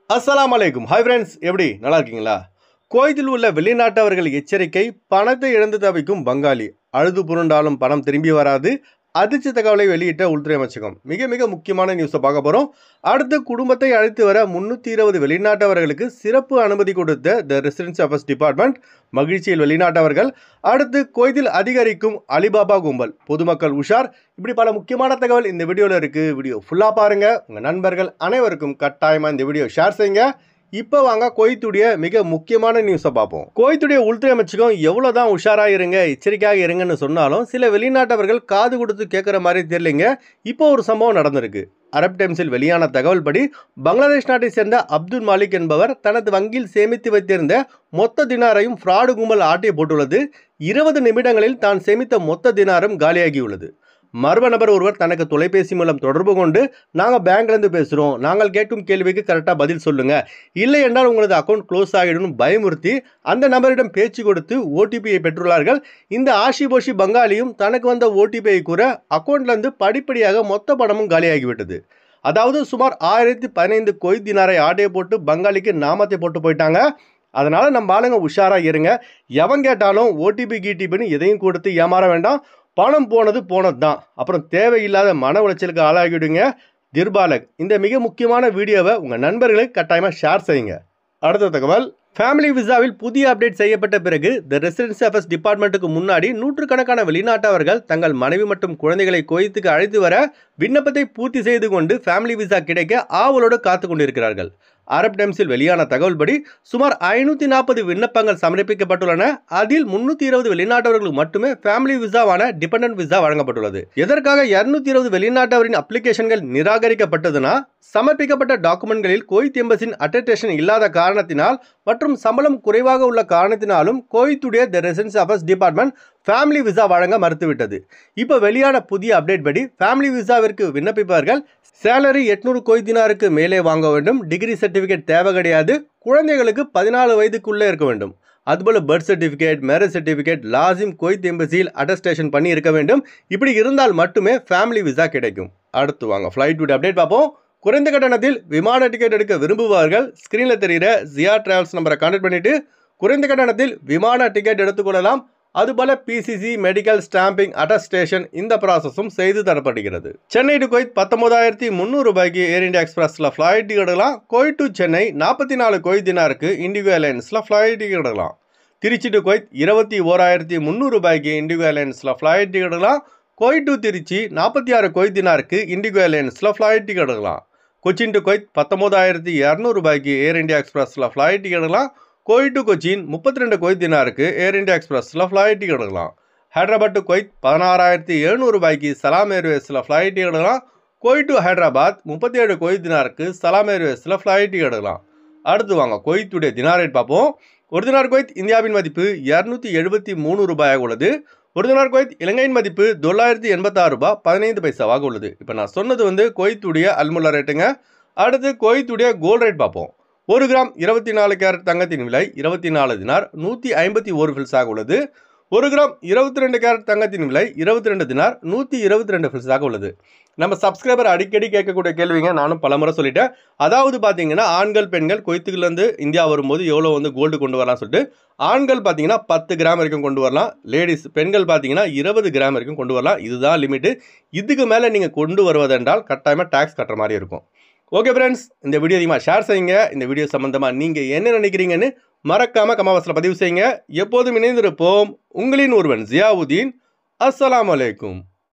அஸ்ஸலாமு அலைக்கும். Hi friends, எப்படி நல்லா இருக்கீங்களா? குவைத்தில் உள்ள வெளிநாட்டவர்கள் எச்சரிக்கை, பணத்தை இழந்து தவிக்கும் பங்காளி, அழுது புரண்டாலும் பணம் திரும்பி வராது. அதிர்ச்சி தகவலை வெளியிட்ட உள்துறை அமைச்சகம். மிக மிக முக்கியமான நியூஸை பார்க்க போகிறோம். அடுத்து குடும்பத்தை அழைத்து வர 320 வெளிநாட்டவர்களுக்கு சிறப்பு அனுமதி கொடுத்த த ரெசிடென்சி அஃபேர்ஸ் டிபார்ட்மெண்ட். மகிழ்ச்சியில் வெளிநாட்டவர்கள். அடுத்து குவைத்தில் அதிகரிக்கும் அலிபாபா கும்பல், பொதுமக்கள் உஷார். இப்படி பல முக்கியமான தகவல் இந்த வீடியோவில் இருக்குது. வீடியோ ஃபுல்லாக பாருங்கள். உங்கள் நண்பர்கள் அனைவருக்கும் கட்டாயமாக இந்த வீடியோ ஷேர் செய்யுங்க. இப்போ வாங்க குவைத்துடைய மிக முக்கியமான நியூஸை பார்ப்போம். குவைத்துடைய உள்துறை அமைச்சகம் எவ்வளோதான் உஷாராக இருங்க, எச்சரிக்கையாக இருங்கன்னு சொன்னாலும் சில வெளிநாட்டவர்கள் காது கொடுத்து கேட்குற மாதிரி தெரியலைங்க. இப்போ ஒரு சம்பவம் நடந்திருக்கு. அரப் டைம்ஸில் வெளியான தகவல் படி பங்களாதேஷ் நாட்டை சேர்ந்த அப்துல் மாலிக் என்பவர் தனது வங்கியில் சேமித்து வைத்திருந்த மொத்த தினாரையும் ஃப்ராடு கும்பல் ஆட்டையை போட்டுள்ளது. 20 நிமிடங்களில் தான் சேமித்த மொத்த தினாரும் காலியாகியுள்ளது. மர்ம நபர் ஒருவர் தனக்கு தொலைபேசி மூலம் தொடர்பு கொண்டு, நாங்கள் பேங்க்லேருந்து பேசுகிறோம், நாங்கள் கேட்கும் கேள்விக்கு கரெக்டாக பதில் சொல்லுங்கள், இல்லை என்றால் உங்களது அக்கௌண்ட் க்ளோஸ் ஆகிடும் பயமுறுத்தி அந்த நபரிடம் பேச்சு கொடுத்து ஓடிபியை பெற்றுள்ளார்கள். இந்த ஆஷிபோஷி பங்காளியும் தனக்கு வந்த ஓடிபியை கூற அக்கௌண்ட்லேருந்து படிப்படியாக மொத்த பணமும் காலியாகிவிட்டது. அதாவது சுமார் 1015 குவைத் தினாரை ஆட்டையை போட்டு பங்காளிக்கு நாமத்தை போட்டு போயிட்டாங்க. அதனால் நம்ம ஆளுங்க உஷாராக இருங்க. எவன் கேட்டாலும் ஓடிபி கீடிபின்னு எதையும் கொடுத்து ஏமாற வேண்டாம். பணம் போனது தான். அப்புறம் தேவையில்லாத மன உளைச்சலுக்கு ஆளாகிடுங்க. திர்பாலக். இந்த மிக முக்கியமான வீடியோவை உங்கள் நண்பர்களுக்கு கட்டாயமாக ஷேர் செய்யுங்க. அடுத்த தகவல், ஃபேமிலி விசாவில் புதிய அப்டேட் செய்யப்பட்ட பிறகு த ரெசிடென்சி அஃபேர்ஸ் டிபார்ட்மெண்ட்டுக்கு முன்னாடி நூற்றுக்கணக்கான வெளிநாட்டவர்கள் தங்கள் மனைவி மற்றும் குழந்தைகளை குவைத்துக்கு அழைத்து வர விண்ணப்பத்தை பூர்த்தி செய்து கொண்டு ஃபேமிலி விசா கிடைக்க ஆவலோடு காத்து கொண்டிருக்கிறார்கள். அரப் டைம்ஸில் வெளியான தகவல் படி சுமார் 540 விண்ணப்பங்கள் சமர்ப்பிக்கப்பட்டுள்ளன. அதில் 320 வெளிநாட்டவர்களுக்கு மட்டுமே ஃபேமிலி விசாவான டிபெண்டன்ட் விசா வழங்கப்பட்டுள்ளது. எதற்காக 220 வெளிநாட்டவரின் அப்ளிகேஷன்கள் நிராகரிக்கப்பட்டதுன்னா, சமர்ப்பிக்கப்பட்ட டாக்குமெண்ட்களில் குவைத் எம்பசின் அட்டஸ்டேஷன் இல்லாத காரணத்தினால் மற்றும் சம்பளம் குறைவாக உள்ள காரணத்தினாலும் குவைத்துடைய the residency affairs department family visa வழங்க மறுத்துவிட்டது. இப்போ வெளியான புதிய அப்டேட் படி ஃபேமிலி விசாவிற்கு விண்ணப்பிப்பவர்கள் சேலரி 800 குவைத் தினாருக்கு மேலே வாங்க வேண்டும். டிகிரி சர்டிஃபிகேட் தேவை கிடையாது. குழந்தைகளுக்கு 14 வயதுக்குள்ளே இருக்க வேண்டும். அதுபோல் பர்த் சர்டிஃபிகேட், மேரேஜ் சர்டிஃபிகேட் லாசிம் குவைத் எம்பசியில் அட்டஸ்டேஷன் பண்ணி இருக்க வேண்டும். இப்படி இருந்தால் மட்டுமே ஃபேமிலி விசா கிடைக்கும். அடுத்து வாங்க ஃப்ளைட் விட அப்டேட் பார்ப்போம். குறைந்த கட்டணத்தில் விமான டிக்கெட் எடுக்க விரும்புபவர்கள் ஸ்க்ரீனில் தெரிகிற ஜியா டிராவல்ஸ் நம்பரை கான்டாக்ட் பண்ணிவிட்டு குறைந்த கட்டணத்தில் விமான டிக்கெட் எடுத்துக்கொள்ளலாம். அதுபோல பிசிசி, மெடிக்கல், ஸ்டாம்பிங், அட்டஸ்டேஷன் இந்த ப்ராசஸும் செய்து தரப்படுகிறது. சென்னை டு குவைத் 19,300 ரூபாய்க்கு ஏர் இந்தியா எக்ஸ்பிரஸில் ஃப்ளைட் டிக்கெட் எடுக்கலாம். குவைத் டு சென்னை 44 குவைத் தினாருக்கு இண்டிகோ ஏர்லைன்ஸில் ஃப்ளைட் டிக்கெட் எடுக்கலாம். திருச்சி டு குவைத் 21,300 ரூபாய்க்கு இண்டிகோ ஏர்லைன்ஸில் ஃப்ளைட் டிக்கெட் எடுக்கலாம். குவைத் டு திருச்சி 46 குவைத் தினாருக்கு இண்டிகோ ஏர்லைன்ஸில் ஃப்ளைட் டிக்கெட் எடுக்கலாம். கொச்சின் டு குவைத் 19,200 ரூபாய்க்கு ஏர் இந்தியா எக்ஸ்பிரஸில் ஃப்ளைட் டிக்கெட் எடுக்கலாம். குவைத் டு கொச்சின் 32 குவைத் தினாருக்கு ஏர் இந்தியா எக்ஸ்பிரஸில் ஃப்ளைட் டிக்கெட் எடுக்கலாம். ஹைதராபாத் டு குவைத் 16,700 ரூபாய்க்கு சலாம் ஏர்வேஸில் ஃப்ளைட் டிக்கெட் எடுக்கலாம். குவைத் டு ஹைதராபாத் 37 குவைத் தினாருக்கு சலாம் ஏர்வேஸில் ஃப்ளைட் டிக்கெட் எடுக்கலாம். அடுத்து வாங்க குவைத்துடைய தினார் ரேட் பார்ப்போம். ஒரு தினார் குவைத் இந்தியாவின் மதிப்பு 273 ரூபாயாக உள்ளது. ஒரு தினார் குவைத் இலங்கையின் மதிப்பு $986 ரூபாய் 15 பைசாவாக உள்ளது. இப்போ நான் சொன்னது குவைத்துடைய அல்முல்லா ரேட்டுங்க. அடுத்து குவைத்துடைய கோல்டு ரேட் பார்ப்போம். 1 கிராம் 24 கேரட் தங்கத்தின் விலை 24 தினார் 151 ஃபில்ஸாக உள்ளது. 1 கிராம் 22 கேரட் தங்கத்தின் விலை 22 தினார் 122 ஃபில்ஸாக உள்ளது. நம்ம சப்ஸ்கிரைபர் அடிக்கடி கேட்கக்கூடிய கேள்விங்க, நானும் பலமுறை சொல்லிட்டேன். அதாவது பார்த்தீங்கன்னா, ஆண்கள் பெண்கள் குவைத்துலேருந்து இந்தியா வரும்போது எவ்வளோ கோல்டு கொண்டு வரலாம்னு சொல்லிட்டு, ஆண்கள் பார்த்தீங்கன்னா 10 கிராம் வரைக்கும் கொண்டு வரலாம். லேடிஸ் பெண்கள் பார்த்தீங்கன்னா 20 கிராம் வரைக்கும் கொண்டு வரலாம். இதுதான் லிமிட்டு. இதுக்கு மேலே நீங்கள் கொண்டு வருவதென்றால் கட்டாயமாக டேக்ஸ் கட்டுற மாதிரி இருக்கும். ஓகே ஃப்ரெண்ட்ஸ், இந்த வீடியோ அதிகமாக ஷேர் செய்யுங்க. இந்த வீடியோ சம்மந்தமாக நீங்கள் என்ன நினைக்கிறீங்கன்னு மறக்காமல் கமெண்ட்ஸில் பதிவு செய்யுங்க. எப்போதும் இணைந்திருப்போம். உங்களின் ஒருவன் ஜியாவுதீன். அஸ்ஸலாமு அலைக்கும்.